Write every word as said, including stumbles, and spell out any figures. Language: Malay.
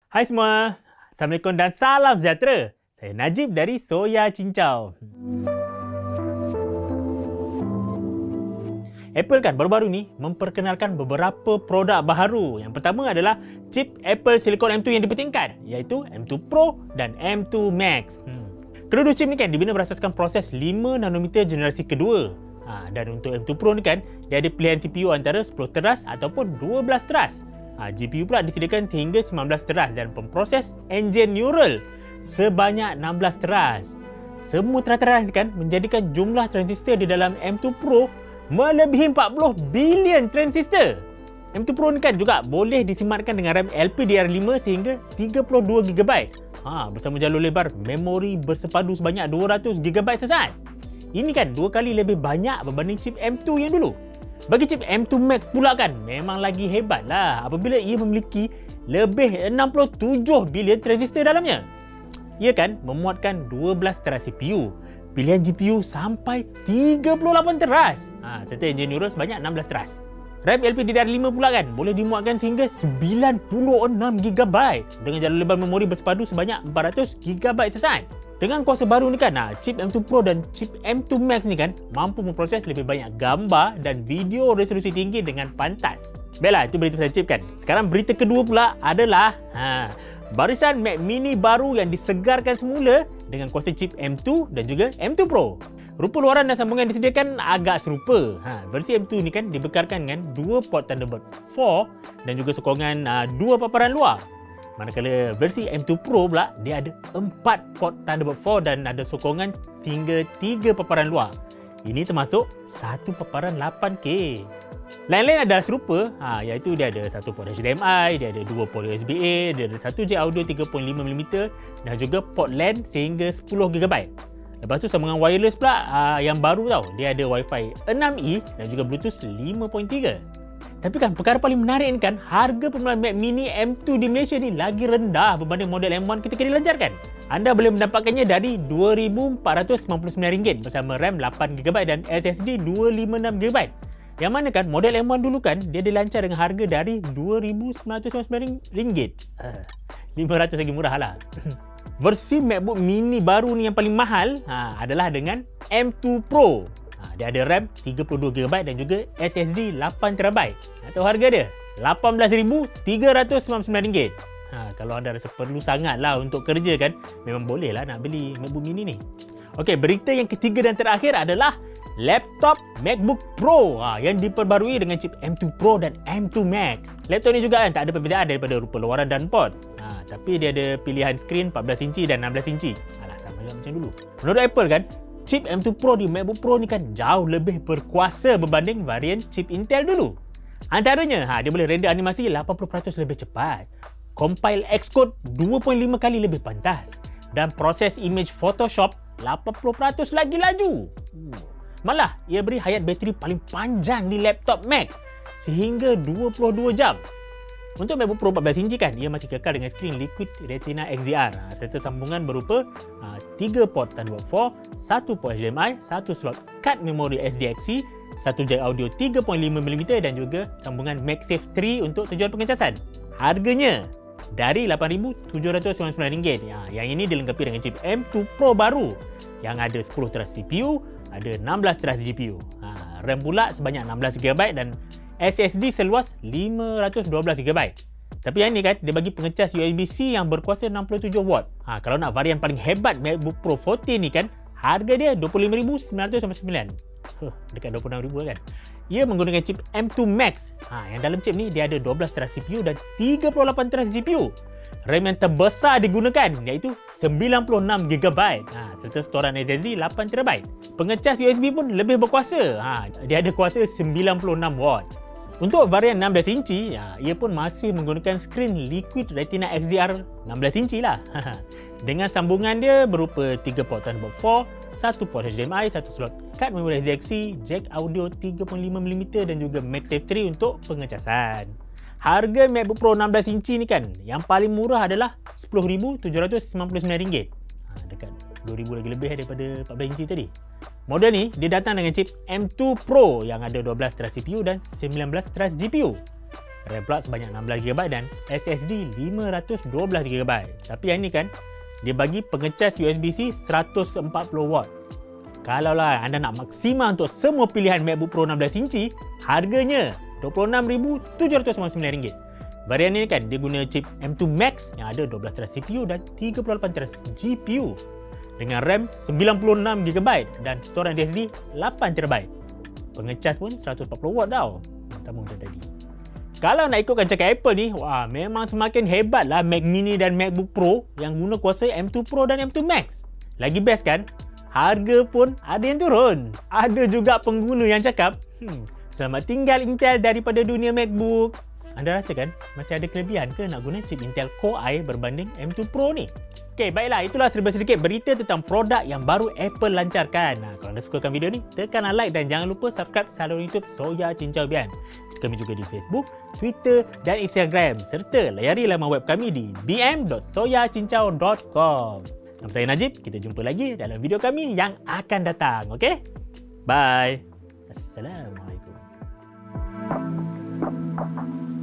Hai semua, Assalamualaikum dan salam sejahtera. Saya Najib dari Soya Cincau. Apple kan baru-baru ni memperkenalkan beberapa produk baharu. Yang pertama adalah chip Apple Silicon M two yang dipentingkan, iaitu M two Pro dan M two Max. Hmm. Kedua-dua chip ni kan dibina berasaskan proses lima nanometer generasi kedua. Ha, dan untuk M two Pro ni kan, dia ada pilihan C P U antara sepuluh teras ataupun dua belas teras. Ha, G P U pula disediakan sehingga sembilan belas teras dan pemproses enjin neural sebanyak enam belas teras. Semua teras-teras ni kan menjadikan jumlah transistor di dalam M two Pro melebihi empat puluh bilion transistor. M two Pro ni kan juga boleh disematkan dengan RAM L P D R five sehingga tiga puluh dua gigabyte. Ha, bersama jalur lebar memori bersepadu sebanyak dua ratus gigabyte sesaat. Ini kan dua kali lebih banyak berbanding chip M two yang dulu. Bagi chip M two Max pula kan memang lagi hebat lah apabila ia memiliki lebih enam puluh tujuh bilion transistor dalamnya. Ia kan memuatkan dua belas teras C P U, pilihan G P U sampai tiga puluh lapan teras, ha, serta enjin neural sebanyak enam belas teras. RAM L P D D R five pula kan boleh dimuatkan sehingga sembilan puluh enam gigabyte dengan jalur lebar memori bersepadu sebanyak empat ratus gigabyte sesaat. Dengan kuasa baru ni kan, nah, chip M two Pro dan chip M two Max ni kan mampu memproses lebih banyak gambar dan video resolusi tinggi dengan pantas. Baiklah, itu berita pasal chip kan. Sekarang berita kedua pula adalah ha, barisan Mac Mini baru yang disegarkan semula dengan kuasa chip M two dan juga M two Pro. Rupa luaran dan sambungan yang disediakan agak serupa. Ha, versi M two ni kan dibekalkan dengan dua port Thunderbolt four dan juga sokongan uh, dua paparan luar. Manakala versi M two Pro pula dia ada empat port Thunderbolt four dan ada sokongan hingga tiga paparan luar. Ini termasuk satu paparan lapan K. Lain-lain adalah serupa, ha, iaitu dia ada satu port H D M I, dia ada dua port U S B A, dia ada satu jack audio tiga koma lima milimeter dan juga port LAN sehingga sepuluh gigabyte. Lepas tu sambungan wireless pula uh, yang baru tau. Dia ada Wi-Fi enam E dan juga Bluetooth lima titik tiga. Tapi kan perkara paling menarik ni kan, harga permulaan Mac Mini M two di Malaysia ni lagi rendah berbanding model M one ketika dilancarkan. Anda boleh mendapatkannya dari dua ribu empat ratus sembilan puluh sembilan ringgit bersama RAM lapan gigabyte dan S S D dua ratus lima puluh enam gigabyte. Yang mana kan model M one dulu kan dia dilancar dengan harga dari dua ribu sembilan ratus sembilan puluh sembilan ringgit. Uh, lima ratus lagi murah lah. Versi MacBook Mini baru ni yang paling mahal ha, adalah dengan M two Pro. Ha, dia ada RAM tiga puluh dua gigabyte dan juga S S D lapan terabyte. Ha, tahu harga dia? lapan belas ribu tiga ratus sembilan puluh sembilan ringgit. Ha, kalau anda rasa perlu sangat lah untuk kerja kan, memang boleh lah nak beli MacBook Mini ni. Okey, berita yang ketiga dan terakhir adalah laptop MacBook Pro ha, yang diperbarui dengan chip M two Pro dan M two Max. Laptop ni juga kan tak ada perbezaan daripada rupa luaran dan port. Ha, tapi dia ada pilihan skrin empat belas inci dan enam belas inci. Alah, sama juga macam dulu. Menurut Apple kan, chip M two Pro di MacBook Pro ni kan jauh lebih berkuasa berbanding varian chip Intel dulu. Antaranya, ha, dia boleh render animasi lapan puluh peratus lebih cepat, compile Xcode dua koma lima kali lebih pantas dan proses image Photoshop lapan puluh peratus lagi laju. Hmm. Malah, ia beri hayat bateri paling panjang di laptop Mac sehingga dua puluh dua jam. Untuk MacBook Pro empat belas inci kan, ia masih kekal dengan skrin Liquid Retina X D R ha, serta sambungan berupa ha, tiga port Thunderbolt four, satu port H D M I, satu slot card memori S D X C, satu jack audio tiga koma lima milimeter dan juga sambungan MagSafe three untuk tujuan pengecasan. Harganya dari lapan ribu tujuh ratus sembilan puluh sembilan ringgit. Ha, yang ini dilengkapi dengan chip M two Pro baru yang ada sepuluh teras C P U, ada enam belas teras G P U. Ha, RAM pula sebanyak enam belas gigabyte dan S S D seluas lima ratus dua belas gigabyte. Tapi yang ni kan, dia bagi pengecas U S B C yang berkuasa enam puluh tujuh watt. Ha, kalau nak varian paling hebat MacBook Pro fourteen ni kan, harga dia dua puluh lima ribu sembilan ratus sembilan puluh sembilan. Huh, dekat dua puluh enam ribu kan. Ia menggunakan chip M two Max. Ha, yang dalam chip ni dia ada dua belas teras C P U dan tiga puluh lapan teras G P U. RAM yang terbesar digunakan iaitu sembilan puluh enam gigabyte ha, serta storan S S D lapan terabyte. Pengecas U S B pun lebih berkuasa. Ha, dia ada kuasa sembilan puluh enam watt. Untuk varian enam belas inci, ya, ia pun masih menggunakan skrin Liquid Retina X D R enam belas inci lah. Dengan sambungan dia berupa tiga port Thunderbolt four, satu port H D M I, satu slot kad memori S D X C, jack audio tiga koma lima milimeter dan juga MagSafe three untuk pengecasan. Harga MacBook Pro enam belas inci ni kan, yang paling murah adalah sepuluh ribu tujuh ratus sembilan puluh sembilan ringgit. Ha, dekat dua ribu lagi lebih daripada empat belas inci tadi. Model ni dia datang dengan chip M two Pro yang ada dua belas teras C P U dan sembilan belas teras G P U. RAM pula sebanyak enam belas gigabyte dan S S D lima ratus dua belas gigabyte. Tapi yang ni kan, dia bagi pengecas U S B C seratus empat puluh watt. Kalaulah anda nak maksimal untuk semua pilihan MacBook Pro enam belas inci, harganya dua puluh enam ribu tujuh ratus sembilan puluh sembilan ringgit. Varian ni kan dia guna chip M two Max yang ada dua belas teras C P U dan tiga puluh lapan teras G P U dengan RAM sembilan puluh enam gigabyte dan storan S S D lapan terabyte. Pengecas pun seratus empat puluh watt tau. Sama macam tadi. Kalau nak ikutkan cakap Apple ni, wah memang semakin hebatlah Mac Mini dan MacBook Pro yang guna kuasa M two Pro dan M two Max. Lagi best kan? Harga pun ada yang turun. Ada juga pengguna yang cakap, hmm, selamat tinggal Intel daripada dunia MacBook. Anda rasa kan masih ada kelebihan ke nak guna chip Intel Core i berbanding M two Pro ni? Okey, baiklah, itulah serba sedikit berita tentang produk yang baru Apple lancarkan. Nah, kalau anda sukakan video ni, tekanlah like dan jangan lupa subscribe saluran YouTube Soya Cincau Bian. Kami juga di Facebook, Twitter dan Instagram serta layari laman web kami di b m dot soya cincau dot com. Nama saya Najib, kita jumpa lagi dalam video kami yang akan datang. Okey? Bye. Assalamualaikum.